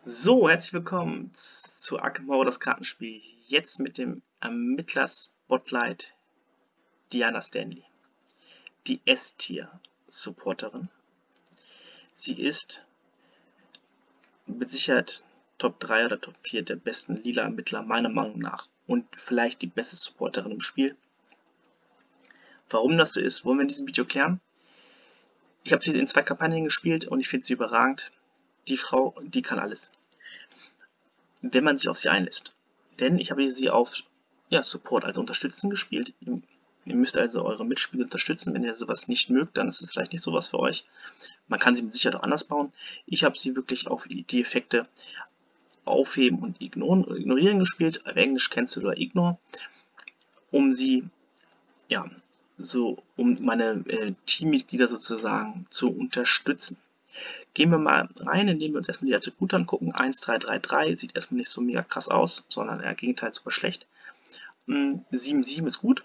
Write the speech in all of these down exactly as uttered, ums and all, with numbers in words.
So, herzlich willkommen zu Arkham Horror, das Kartenspiel. Jetzt mit dem Arkham Horror, das Kartenspiel. Jetzt mit dem Ermittler-Spotlight Diana Stanley. Die S-Tier-Supporterin. Sie ist mit Sicherheit Top drei oder Top vier der besten lila Ermittler, meiner Meinung nach. Und vielleicht die beste Supporterin im Spiel. Warum das so ist, wollen wir in diesem Video klären. Ich habe sie in zwei Kampagnen gespielt und ich finde sie überragend. Die Frau, die kann alles, wenn man sich auf sie einlässt. Denn ich habe sie auf ja, Support, also Unterstützen gespielt. Ihr müsst also eure Mitspieler unterstützen. Wenn ihr sowas nicht mögt, dann ist es vielleicht nicht sowas für euch. Man kann sie mit Sicherheit auch anders bauen. Ich habe sie wirklich auf die Effekte Aufheben und Ignorieren gespielt. Auf Englisch Cancel oder Ignore. Um sie, ja, so, um meine äh, Teammitglieder sozusagen zu unterstützen. Gehen wir mal rein, indem wir uns erstmal die Attribute angucken. eins, drei, drei, drei sieht erstmal nicht so mega krass aus, sondern eher im Gegenteil super schlecht. sieben, sieben ist gut.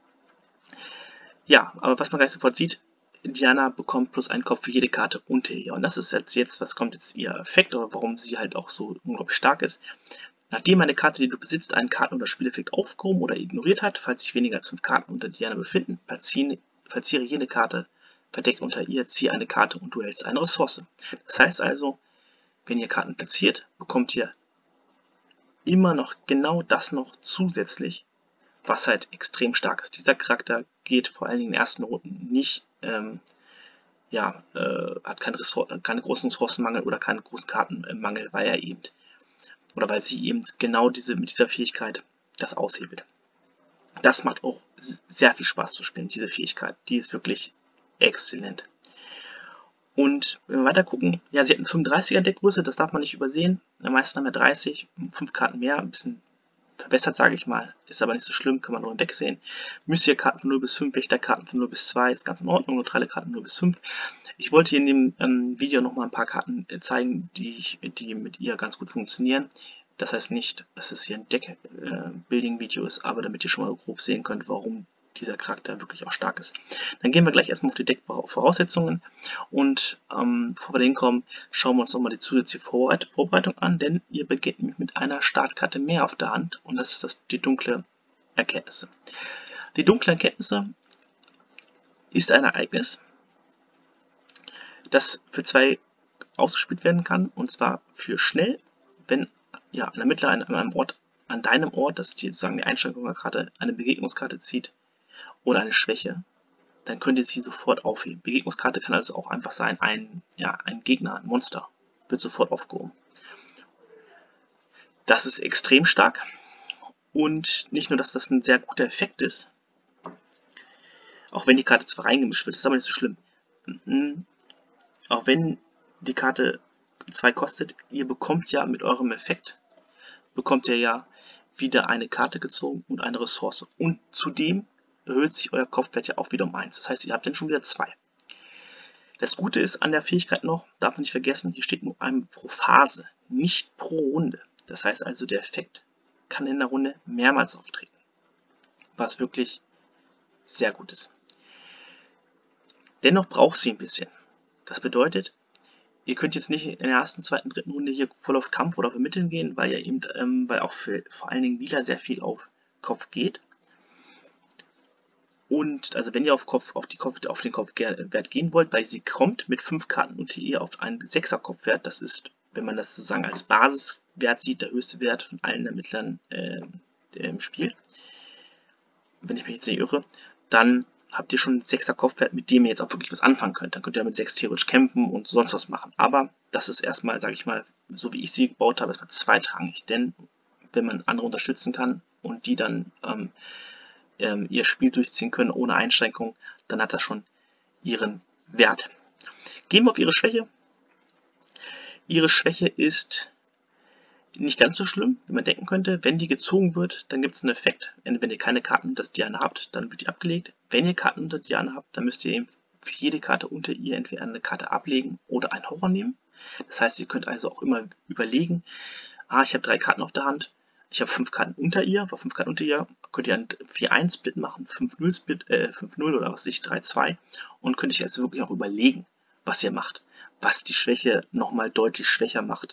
Ja, aber was man gleich sofort sieht, Diana bekommt plus einen Kopf für jede Karte unter ihr. Und das ist jetzt, jetzt, was kommt jetzt ihr Effekt oder warum sie halt auch so unglaublich stark ist. Nachdem eine Karte, die du besitzt, einen Karten- oder Spieleffekt aufgehoben oder ignoriert hat, falls sich weniger als fünf Karten unter Diana befinden, platziere, platziere jede Karte verdeckt unter ihr, ziehe eine Karte und du hältst eine Ressource. Das heißt also, wenn ihr Karten platziert, bekommt ihr immer noch genau das noch zusätzlich, was halt extrem stark ist. Dieser Charakter geht vor allen Dingen in den ersten Runden nicht, ähm, ja, äh, hat keine, keine großen Ressourcenmangel oder keinen großen Kartenmangel, weil er eben, oder weil sie eben genau diese, mit dieser Fähigkeit das aushebelt. Das macht auch sehr viel Spaß zu spielen, diese Fähigkeit. Die ist wirklich exzellent. Und wenn wir weiter gucken, ja, sie hat eine fünfunddreißiger Deckgröße, das darf man nicht übersehen. Die meisten haben ja dreißig, fünf Karten mehr, ein bisschen verbessert, sage ich mal. Ist aber nicht so schlimm, kann man nur wegsehen. Mystia-Karten von null bis fünf, Wächterkarten von null bis zwei, ist ganz in Ordnung, neutrale Karten null bis fünf. Ich wollte hier in dem ähm, Video nochmal ein paar Karten äh, zeigen, die, ich, die mit ihr ganz gut funktionieren. Das heißt nicht, dass es hier ein Deck-Building-Video äh, ist, aber damit ihr schon mal grob sehen könnt, warum dieser Charakter wirklich auch stark ist. Dann gehen wir gleich erstmal auf die Deckvoraussetzungen und ähm, bevor wir da hinkommen, schauen wir uns nochmal die zusätzliche Vorbereitung an, denn ihr beginnt mit einer Startkarte mehr auf der Hand und das ist das, die dunkle Erkenntnisse. Die dunkle Erkenntnisse ist ein Ereignis, das für zwei ausgespielt werden kann, und zwar für schnell, wenn ja, ein Ermittler an einem Ort, an deinem Ort, das ist sozusagen die Einschränkung der Karte, eine Begegnungskarte zieht oder eine Schwäche, dann könnt ihr sie sofort aufheben. Begegnungskarte kann also auch einfach sein, ein, ja, ein Gegner, ein Monster, wird sofort aufgehoben. Das ist extrem stark und nicht nur, dass das ein sehr guter Effekt ist, auch wenn die Karte zwar reingemischt wird, ist aber nicht so schlimm. Auch wenn die Karte zwei kostet, ihr bekommt ja mit eurem Effekt, bekommt ihr ja wieder eine Karte gezogen und eine Ressource. Und zudem erhöht sich euer Kopfwert ja auch wieder um eins. Das heißt, ihr habt dann schon wieder zwei. Das Gute ist an der Fähigkeit noch, darf man nicht vergessen, hier steht nur einmal pro Phase, nicht pro Runde. Das heißt also, der Effekt kann in der Runde mehrmals auftreten. Was wirklich sehr gut ist. Dennoch braucht sie ein bisschen. Das bedeutet, ihr könnt jetzt nicht in der ersten, zweiten, dritten Runde hier voll auf Kampf oder auf Ermitteln gehen, weil ja eben, ähm, weil auch für vor allen Dingen Lila sehr viel auf Kopf geht. Und also wenn ihr auf, Kopf, auf, die Kopf, auf den Kopfwert gehen wollt, weil sie kommt mit fünf Karten unter ihr auf einen sechser Kopfwert, das ist, wenn man das sozusagen als Basiswert sieht, der höchste Wert von allen Ermittlern äh, im Spiel, wenn ich mich jetzt nicht irre, dann habt ihr schon einen sechser Kopfwert, mit dem ihr jetzt auch wirklich was anfangen könnt. Dann könnt ihr mit sechs theoretisch kämpfen und sonst was machen. Aber das ist erstmal, sage ich mal, so wie ich sie gebaut habe, erstmal zweitrangig. Denn wenn man andere unterstützen kann und die dann ähm, ähm, ihr Spiel durchziehen können ohne Einschränkung, dann hat das schon ihren Wert. Gehen wir auf ihre Schwäche. Ihre Schwäche ist nicht ganz so schlimm, wie man denken könnte. Wenn die gezogen wird, dann gibt es einen Effekt. Wenn ihr keine Karten unter Diana habt, dann wird die abgelegt. Wenn ihr Karten unter Diana habt, dann müsst ihr eben für jede Karte unter ihr entweder eine Karte ablegen oder einen Horror nehmen. Das heißt, ihr könnt also auch immer überlegen, ah, ich habe drei Karten auf der Hand, ich habe fünf Karten unter ihr, bei fünf Karten unter ihr könnt ihr einen vier eins Split machen, fünf null Split, äh, fünf null oder was weiß ich, drei zwei und könnt euch also wirklich auch überlegen, was ihr macht, was die Schwäche nochmal deutlich schwächer macht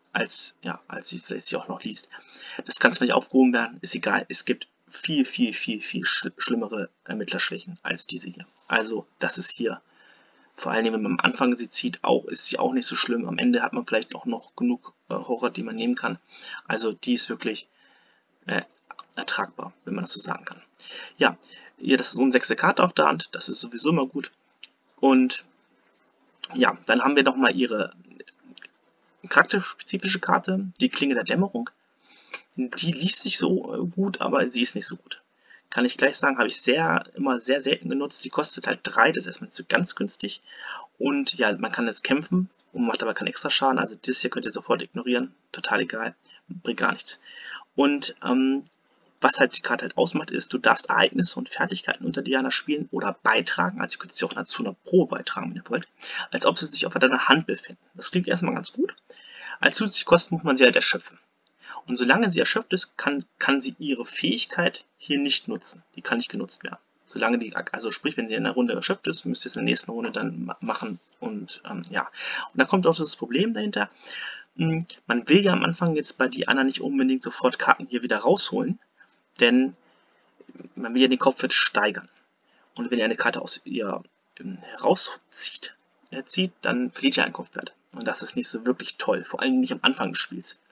als, ja, als sie vielleicht sie auch noch liest. Das kann zwar nicht aufgehoben werden, ist egal. Es gibt viel, viel, viel, viel sch schlimmere Ermittlerschwächen als diese hier. Also das ist hier, vor allem wenn man am Anfang sie zieht, auch, ist sie auch nicht so schlimm. Am Ende hat man vielleicht auch noch genug äh, Horror, die man nehmen kann. Also die ist wirklich äh, ertragbar, wenn man das so sagen kann. Ja, hier, das ist so eine sechste Karte auf der Hand, das ist sowieso immer gut. Und ja, dann haben wir nochmal ihre charakterspezifische Karte, die Klinge der Dämmerung. Die liest sich so gut, aber sie ist nicht so gut. Kann ich gleich sagen, habe ich sehr, immer sehr selten genutzt. Die kostet halt drei, das ist erstmal nicht so ganz günstig. Und ja, man kann jetzt kämpfen und macht aber keinen extra Schaden. Also das hier könnt ihr sofort ignorieren. Total egal, bringt gar nichts. Und ähm, was halt die Karte halt ausmacht, ist, du darfst Ereignisse und Fertigkeiten unter Diana spielen oder beitragen. Also ihr könnt sie auch zu einer Probe beitragen, wenn ihr wollt. Als ob sie sich auf deiner Hand befinden. Das klingt erstmal ganz gut. Als zusätzliche Kosten muss man sie halt erschöpfen. Und solange sie erschöpft ist, kann, kann sie ihre Fähigkeit hier nicht nutzen. Die kann nicht genutzt werden. Solange die, also sprich, wenn sie in der Runde erschöpft ist, müsst ihr es in der nächsten Runde dann machen. Und ähm, ja, und da kommt auch das Problem dahinter. Man will ja am Anfang jetzt bei Diana nicht unbedingt sofort Karten hier wieder rausholen, denn man will ja den Kopfwert steigern. Und wenn ihr eine Karte aus ihr ähm, herauszieht, äh, zieht, dann verliert ihr einen Kopfwert. Und das ist nicht so wirklich toll, vor allem nicht am Anfang des Spiels.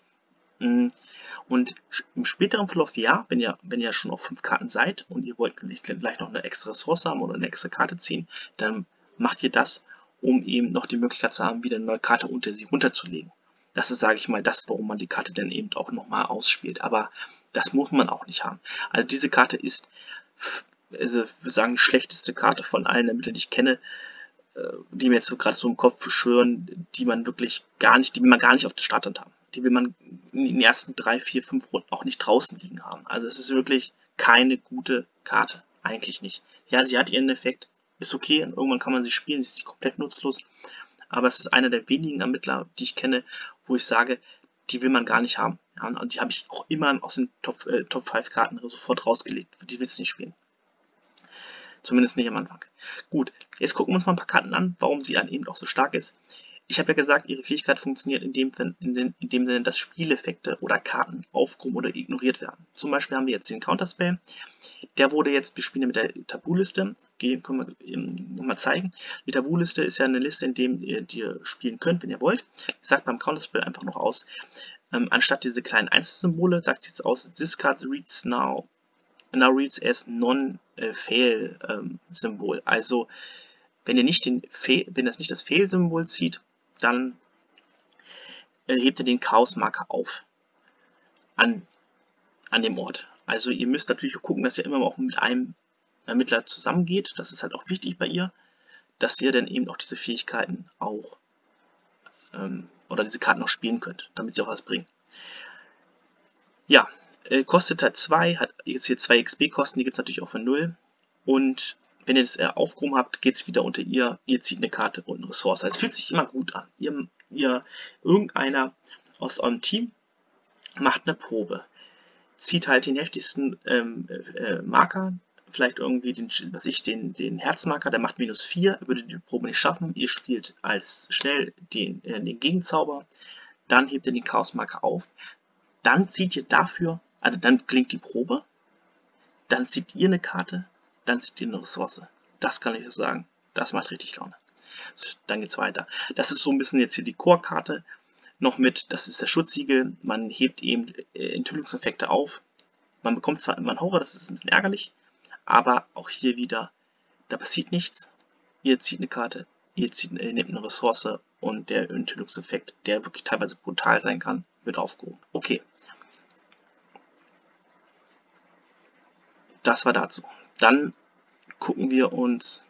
Und im späteren Verlauf, ja, wenn ihr, wenn ihr schon auf fünf Karten seid und ihr wollt gleich noch eine extra Ressource haben oder eine extra Karte ziehen, dann macht ihr das, um eben noch die Möglichkeit zu haben, wieder eine neue Karte unter sie runterzulegen. Das ist, sage ich mal, das, warum man die Karte dann eben auch nochmal ausspielt. Aber das muss man auch nicht haben. Also diese Karte ist, also wir sagen, die schlechteste Karte von allen Ermittlern, die ich kenne, die mir jetzt so gerade so im Kopf schwören, die man wirklich gar nicht, die will man gar nicht auf der Starthand haben. Die will man in den ersten drei, vier, fünf Runden auch nicht draußen liegen haben. Also es ist wirklich keine gute Karte. Eigentlich nicht. Ja, sie hat ihren Effekt, ist okay, und irgendwann kann man sie spielen, sie ist nicht komplett nutzlos. Aber es ist einer der wenigen Ermittler, die ich kenne, wo ich sage, die will man gar nicht haben. Ja, und die habe ich auch immer aus den Top, äh, Top fünf Karten sofort rausgelegt. Die willst du nicht spielen. Zumindest nicht am Anfang. Gut, jetzt gucken wir uns mal ein paar Karten an, warum sie dann eben auch so stark ist. Ich habe ja gesagt, ihre Fähigkeit funktioniert in dem, in, den, in dem Sinne, dass Spieleffekte oder Karten aufgehoben oder ignoriert werden. Zum Beispiel haben wir jetzt den Counterspell. Der wurde jetzt, wir spielen mit der Tabuliste. Okay, können wir nochmal zeigen. Die Tabuliste ist ja eine Liste, in der ihr die spielen könnt, wenn ihr wollt. Ich sage beim Counterspell einfach noch aus, ähm, anstatt diese kleinen Einzelsymbole, sagt jetzt aus, this card reads now. Now reads as non-fail-Symbol. Also, wenn ihr nicht den Fail, wenn das nicht das Fail-Symbol zieht, dann äh, hebt ihr den Chaos-Marker auf an, an dem Ort. Also, ihr müsst natürlich gucken, dass ihr immer auch mit einem Ermittler zusammengeht. Das ist halt auch wichtig bei ihr, dass ihr dann eben auch diese Fähigkeiten auch ähm, oder diese Karten auch spielen könnt, damit sie auch was bringen. Ja. Kostet halt zwei, hat jetzt hier zwei X P-Kosten, die gibt es natürlich auch für null. Und wenn ihr das äh, aufgehoben habt, geht es wieder unter ihr, ihr zieht eine Karte und eine Ressource. Es fühlt sich immer gut an. Ihr, ihr, irgendeiner aus eurem Team macht eine Probe. Zieht halt den heftigsten ähm, äh, Marker, vielleicht irgendwie den, was ich, den, den Herzmarker, der macht minus vier, würde die Probe nicht schaffen. Ihr spielt als schnell den, äh, den Gegenzauber, dann hebt ihr den Chaosmarker auf, dann zieht ihr dafür. Also dann klingt die Probe, dann zieht ihr eine Karte, dann zieht ihr eine Ressource. Das kann ich euch sagen. Das macht richtig Laune. Dann geht's weiter. Das ist so ein bisschen jetzt hier die Core-Karte noch mit, das ist der Schutzsiegel. Man hebt eben äh, Enthüllungseffekte auf. Man bekommt zwar immer einen Horror, das ist ein bisschen ärgerlich, aber auch hier wieder, da passiert nichts. Ihr zieht eine Karte, ihr zieht, äh, nehmt eine Ressource und der Enthüllungseffekt, der wirklich teilweise brutal sein kann, wird aufgehoben. Okay. Das war dazu. Dann gucken wir uns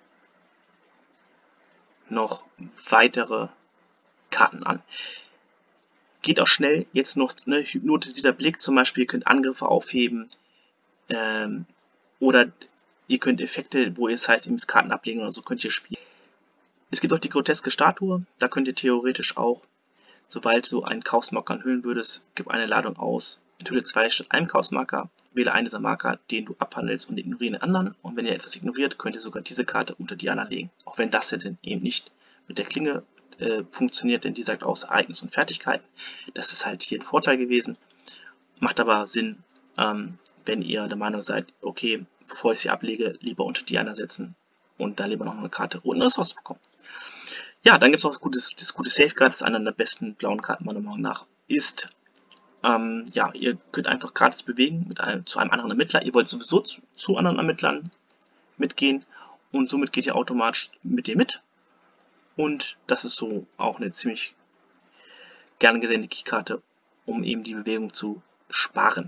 noch weitere Karten an. Geht auch schnell. Jetzt noch ne, hypnotisierter Blick. Zum Beispiel, ihr könnt Angriffe aufheben. Ähm, oder ihr könnt Effekte, wo es heißt, ihr müsst Karten ablegen oder so, könnt ihr spielen. Es gibt auch die groteske Statue. Da könnt ihr theoretisch auch, sobald du einen Chaosmarker enthüllen würdest, gib eine Ladung aus. Enthülle zwei statt einem Chaosmarker, wähle einen dieser Marker, den du abhandelst und ignoriere den anderen. Und wenn ihr etwas ignoriert, könnt ihr sogar diese Karte unter Diana legen. Auch wenn das ja dann eben nicht mit der Klinge äh, funktioniert, denn die sagt aus Ereignis und Fertigkeiten. Das ist halt hier ein Vorteil gewesen. Macht aber Sinn, ähm, wenn ihr der Meinung seid, okay, bevor ich sie ablege, lieber unter die einer setzen und da lieber noch eine Karte und das rausbekommen. Ja, dann gibt es auch das gute, das gute Safeguard, das ist einer der besten blauen Karten meiner Meinung nach ist. Ähm, ja, ihr könnt einfach gratis bewegen mit einem, zu einem anderen Ermittler. Ihr wollt sowieso zu, zu anderen Ermittlern mitgehen und somit geht ihr automatisch mit dem mit. Und das ist so auch eine ziemlich gerne gesehene Keykarte, um eben die Bewegung zu sparen.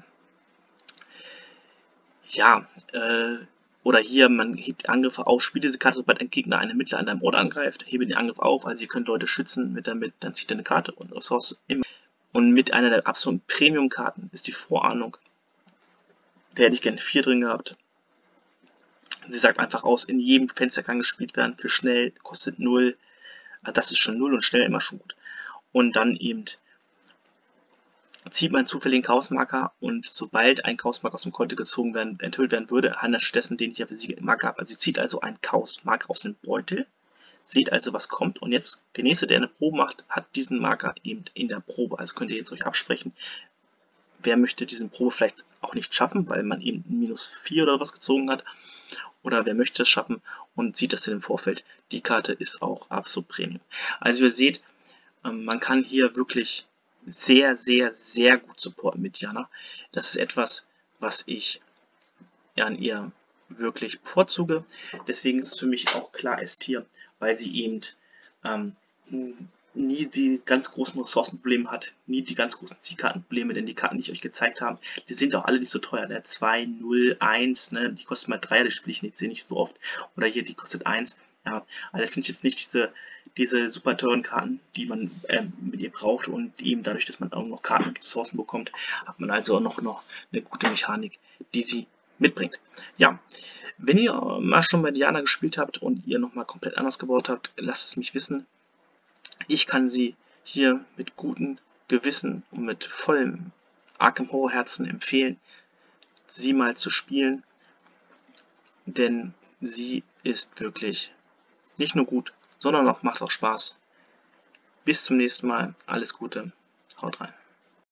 Ja, äh, oder hier, man hebt Angriffe auf, spielt diese Karte, sobald ein Gegner einen Ermittler an deinem Ort angreift, hebe den Angriff auf, also ihr könnt Leute schützen mit damit, dann zieht ihr eine Karte und Ressource immer. Und mit einer der absoluten Premium-Karten ist die Vorahnung. Da hätte ich gerne vier drin gehabt. Sie sagt einfach aus, in jedem Fenster kann gespielt werden, für schnell, kostet null. Das ist schon null und schnell immer schon gut. Und dann eben zieht man einen zufälligen Chaosmarker und sobald ein Chaosmarker aus dem Konto gezogen werden, enthüllt werden würde, handelt stattdessen den ich ja für sie Marker habe. Also sie zieht also einen Chaosmarker aus dem Beutel, seht also was kommt und jetzt der nächste, der eine Probe macht, hat diesen Marker eben in der Probe. Also könnt ihr jetzt euch absprechen, wer möchte diesen Probe vielleicht auch nicht schaffen, weil man eben minus vier oder was gezogen hat. Oder wer möchte das schaffen und sieht das in dem Vorfeld. Die Karte ist auch absolut Premium. Also ihr seht, man kann hier wirklich sehr, sehr, sehr gut supporten mit Diana. Das ist etwas, was ich an ihr wirklich bevorzuge. Deswegen ist es für mich auch klar S-Tier, weil sie eben ähm, nie die ganz großen Ressourcenprobleme hat, nie die ganz großen Zielkartenprobleme, denn die Karten, die ich euch gezeigt habe, die sind auch alle nicht so teuer. Der zwei, null, eins, ne, die kostet mal drei, das spiele ich nicht, sehe nicht so oft. Oder hier, die kostet eins. Ja, aber das sind jetzt nicht diese, diese super teuren Karten, die man ähm, mit ihr braucht und eben dadurch, dass man auch noch Karten und Ressourcen bekommt, hat man also auch noch, noch eine gute Mechanik, die sie mitbringt. Ja, wenn ihr mal schon bei Diana gespielt habt und ihr nochmal komplett anders gebaut habt, lasst es mich wissen. Ich kann sie hier mit gutem Gewissen und mit vollem Arkham Horror Herzen empfehlen, sie mal zu spielen, denn sie ist wirklich nicht nur gut, sondern auch macht auch Spaß. Bis zum nächsten Mal, alles Gute, haut rein.